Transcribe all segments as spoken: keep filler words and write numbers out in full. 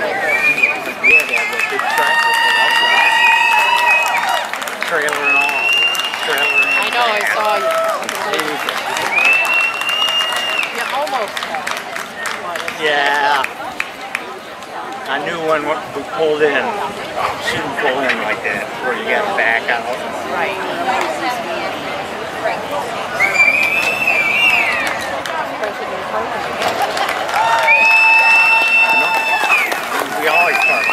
We had to have that big tractor for that. Trailer and all. Trailer and I know, I saw you. You almost had it. Yeah. I knew when we pulled in, shouldn't pull in like that, where you got to back out. Right. We always park.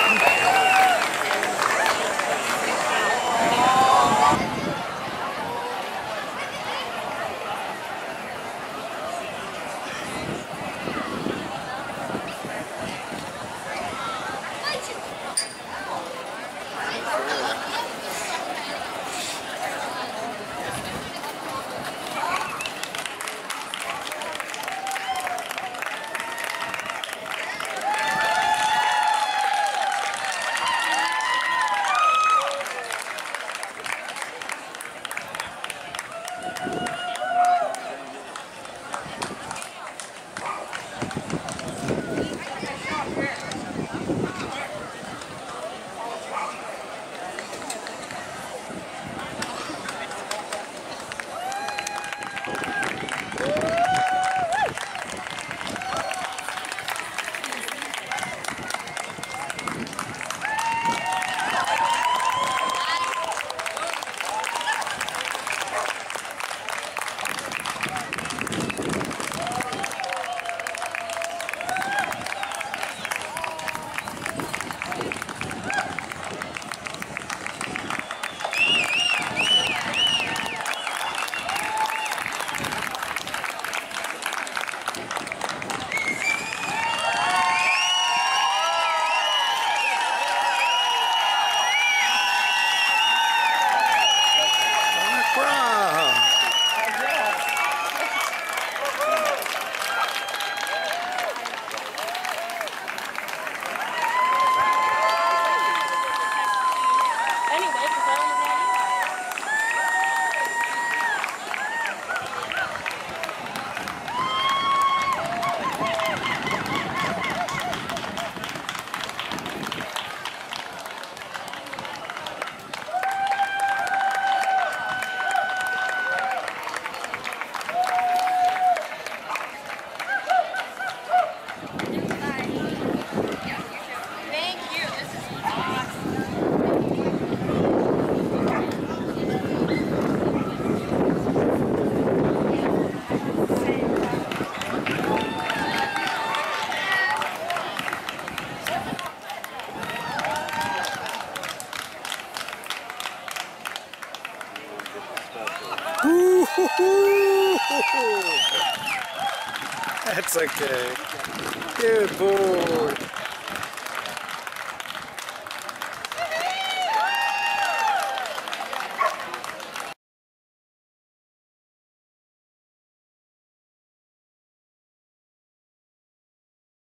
That's okay. Good boy.